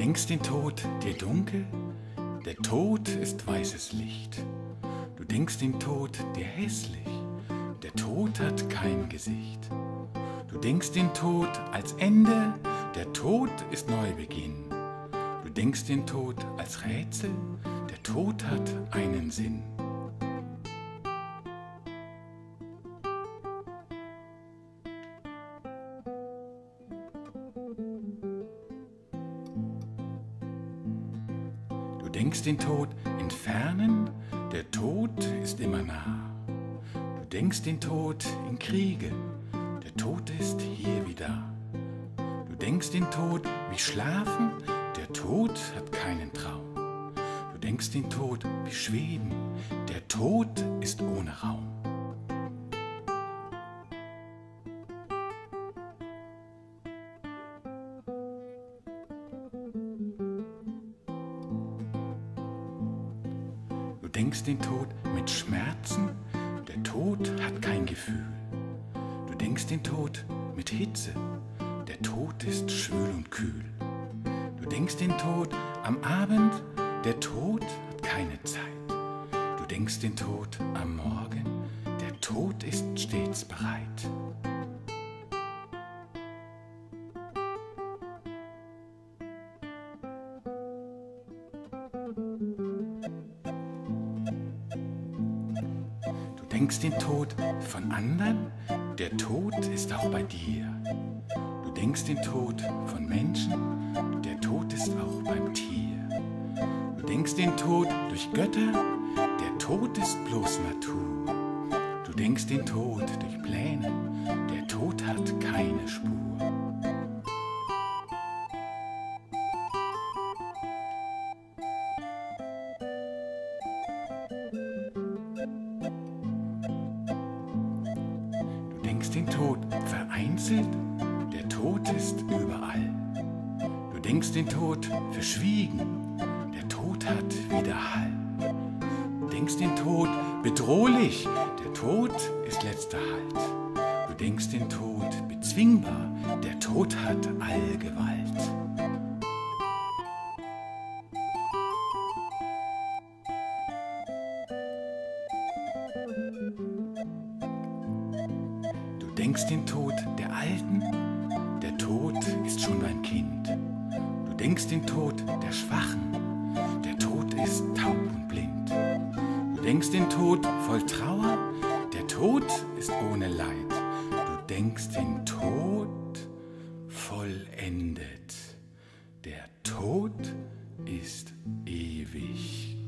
denkst den Tod dir dunkel, der Tod ist weißes Licht. Du denkst den Tod dir hässlich, der Tod hat kein Gesicht. Du denkst den Tod als Ende, der Tod ist Neubeginn. Du denkst den Tod als Rätsel, der Tod hat einen Sinn. Du denkst den Tod entfernen, der Tod ist immer nah. Du denkst den Tod in Kriege, der Tod ist hier wie da. Du denkst den Tod wie Schlafen, der Tod hat keinen Traum. Du denkst den Tod wie Schweben, der Tod ist ohne Raum. Du denkst den Tod mit Schmerzen, der Tod hat kein Gefühl. Du denkst den Tod mit Hitze, der Tod ist schwül und kühl. Du denkst den Tod am Abend, der Tod hat keine Zeit. Du denkst den Tod am Morgen, der Tod ist stets bereit. Du denkst den Tod von anderen, der Tod ist auch bei dir. Du denkst den Tod von Menschen, der Tod ist auch beim Tier. Du denkst den Tod durch Götter, der Tod ist bloß Natur. Du denkst den Tod durch Pläne, der Tod hat keine Spur. Du denkst den Tod vereinzelt, der Tod ist überall. Du denkst den Tod verschwiegen, der Tod hat Widerhall. Du denkst den Tod bedrohlich, der Tod ist letzter Halt. Du denkst den Tod bezwingbar, der Tod hat Allgewalt. Du denkst den Tod der Alten, der Tod ist schon beim Kind. Du denkst den Tod der Schwachen, der Tod ist taub und blind. Du denkst den Tod voll Trauer, der Tod ist ohne Leid. Du denkst den Tod vollendet, der Tod ist ewig.